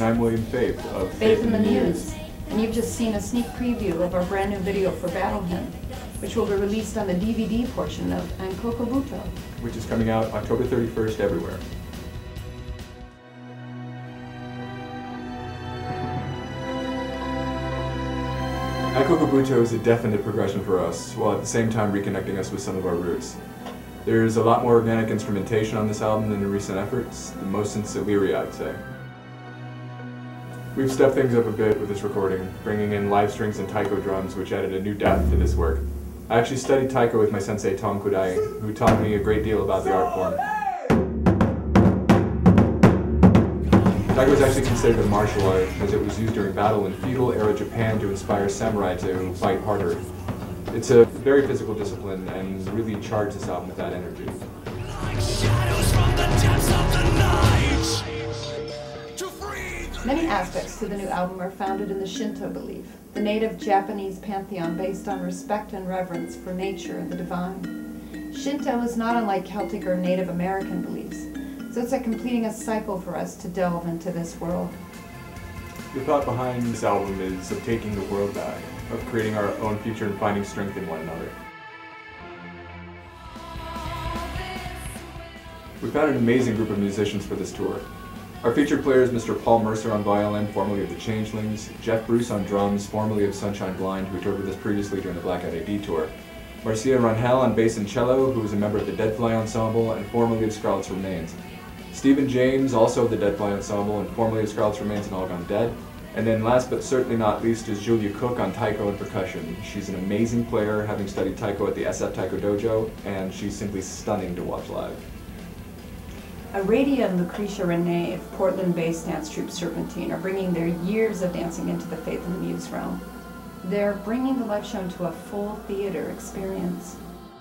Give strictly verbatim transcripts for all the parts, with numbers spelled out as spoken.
I'm William Faith of Faith and the Muse. And you've just seen a sneak preview of our brand new video for Battle Hymn, which will be released on the D V D portion of Ankoku Butoh, which is coming out October thirty-first everywhere. Ankoku Butoh is a definite progression for us, while at the same time reconnecting us with some of our roots. There's a lot more organic instrumentation on this album than in recent efforts, the most since Illyria, I'd say. We've stepped things up a bit with this recording, bringing in live strings and taiko drums, which added a new depth to this work. I actually studied taiko with my sensei Tom Kudai, who taught me a great deal about the art form. Taiko is actually considered a martial art, as it was used during battle in feudal-era Japan to inspire samurai to fight harder. It's a very physical discipline and really charged this album with that energy. Like shadows from the depths of the night. Many aspects to the new album are founded in the Shinto belief, the native Japanese pantheon based on respect and reverence for nature and the divine. Shinto is not unlike Celtic or Native American beliefs, so it's like completing a cycle for us to delve into this world. The thought behind this album is of taking the world back, of creating our own future and finding strength in one another. We found an amazing group of musicians for this tour. Our featured player is Mister Paul Mercer on violin, formerly of the Changelings, Geoff Bruce on drums, formerly of Sunshine Blind, who toured with us previously during the Blackout A D tour, Marcia Rangel on bass and cello, who is a member of the Deadfly Ensemble and formerly of Scarlet's Remains, Stephen James, also of the Deadfly Ensemble and formerly of Scarlet's Remains and All Gone Dead, and then last but certainly not least is Julia Cook on taiko and percussion. She's an amazing player, having studied taiko at the S F Taiko Dojo, and she's simply stunning to watch live. Aradia and Lucretia Renee of Portland-based dance troupe Serpentine are bringing their years of dancing into the Faith and the Muse realm. They're bringing the live show into a full theater experience.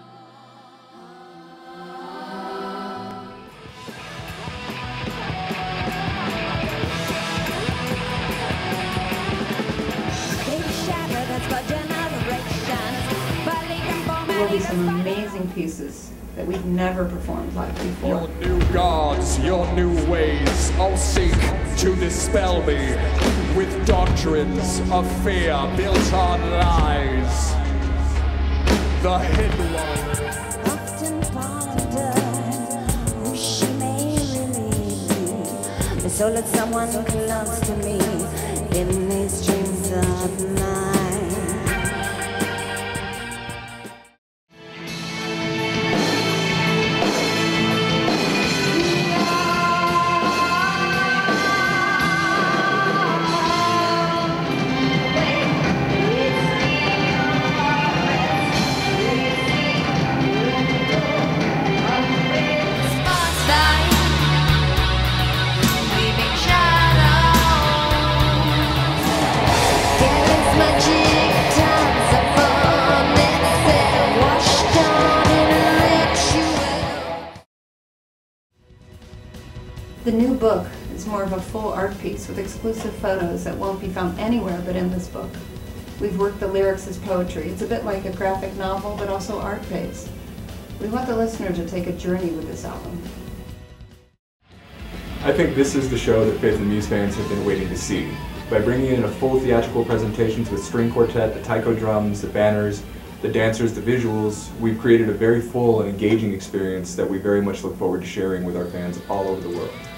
There will be some amazing pieces that we've never performed live before. Your new gods, your new ways, all seek to dispel me with doctrines of fear built on lies. The hidden one. Often ponder who she may really be. So let someone close to me in these dreams of mine. The new book is more of a full art piece with exclusive photos that won't be found anywhere but in this book. We've worked the lyrics as poetry. It's a bit like a graphic novel, but also art-based. We want the listener to take a journey with this album. I think this is the show that Faith and the Muse fans have been waiting to see. By bringing in a full theatrical presentations with string quartet, the taiko drums, the banners, the dancers, the visuals, we've created a very full and engaging experience that we very much look forward to sharing with our fans all over the world.